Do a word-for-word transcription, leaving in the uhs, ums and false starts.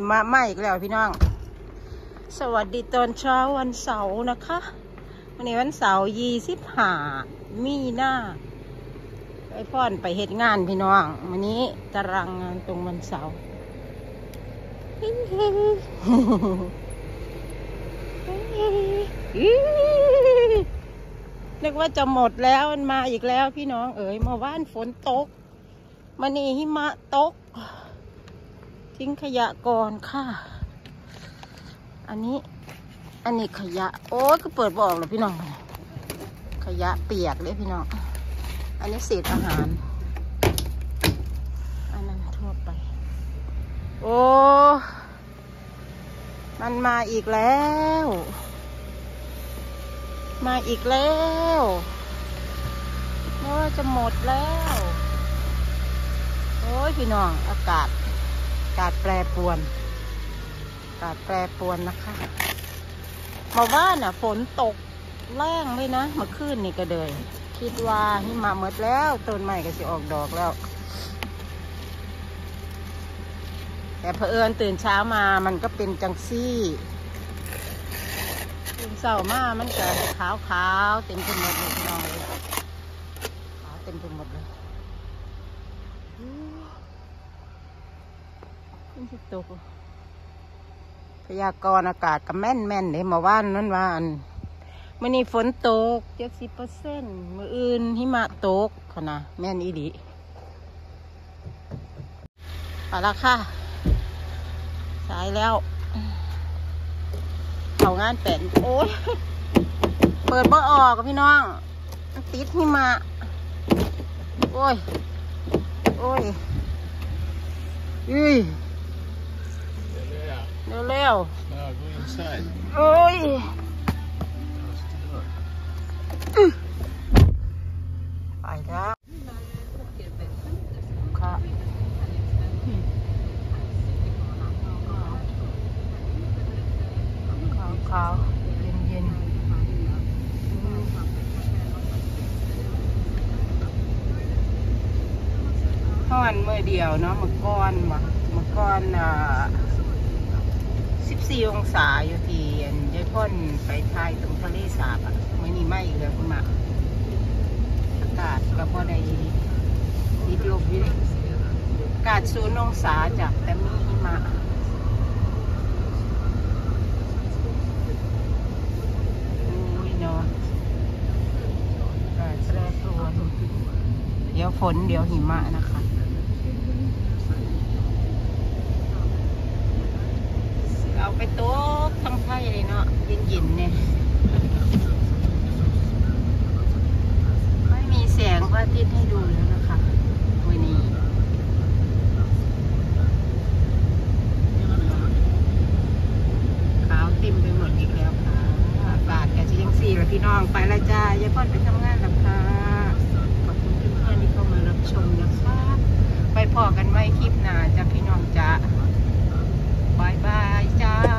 มะไหม้อีกแล้วพี่น้องสวัสดีตอนเช้าวันเสาร์นะคะวันนี้วันเสาร์ยี่สิบห้ามีนาไอพ่อนไปเหตุงานพี่น้องวันนี้ตารางงานตรงวันเสาร์นึกว่าจะหมดแล้วมันมาอีกแล้วพี่น้องเอ๋ยเมื่อวานฝนตกมันนี่หิมะตกทิ้งขยะก่อนค่ะอันนี้อันนี้ขยะโอ้ยก็เปิดบอกเลยพี่น้องขยะเปียกเลยพี่น้องอันนี้เศษอาหารอันนั้นทั่วไปโอ้มันมาอีกแล้วมาอีกแล้วเพราะว่าจะหมดแล้วโอ้ยพี่น้องอากาศอากาศแปรปรวนอากาศแปรปรวนนะคะเมื่อวานน่ะฝนตกแรงเลยนะเมื่อคืนนี่ก็เลยคิดว่าหิมะหมดแล้วต้นไม้ก็จะออกดอกแล้วแต่เผอิญตื่นเช้ามามันก็เป็นจังซี่ตื่นเช้ามามันก็ขาวขาวเต็มไปหมดเลยน้องเลยขาวเต็มไปหมดเลยขึ้นสิตกพยากรณ์อากาศก็แม่นแม่นเลยมาว่านนั่นว่าอันมื่อนี้ฝนตกเจ็ดสิบเปอร์เซ็นต์มื่ออื่นหิมะตกขนาดแม่นอีดีเอาละค่ะสายแล้วเข้างานแต่งโอ้ยเปิดบ่ออกพี่น้องติดหิมะโอ้ยโอ้ยอุ้ยเร็วเร็วโอ้ยไปแล้วค่ะขาวๆเย็นเย็นห้อนเมื่อเดียวเนาะเมื่อก้อนวะเมื่อก้อนอ่าสิบสี่องศาอยู่ที่ยายพ่นไปทายตรงทะเลสาบอ่ะไม่นี่ไม่อีกแล้วคุณมาอากาศก็พอได้ดีลบอยู่อากาศศูนย์องศาจากแต่มีหิมะโอ้ยเนาะอากาศแปรปรวนเดี๋ยวฝนเดี๋ยวหิมะนะคะเอาไปโต๊ะทำไพ่เลยเนาะเย็นๆเนี่ยไม่มีแสงพระอาทิตย์ให้ดูแล้วนะคะวันนี้ขาวเต็มไปหมดอีกแล้วค่ะอากาศแกจะยังสี่แล้วพี่น้องไปละจ้ายายพ่อนไปทำงานแล้วค่ะขอบคุณเพื่อนๆที่เข้ามารับชมนะคะไปพอกันไว้คลิปหน้าจ้ะพี่น้องจ้ะบายบายจ้า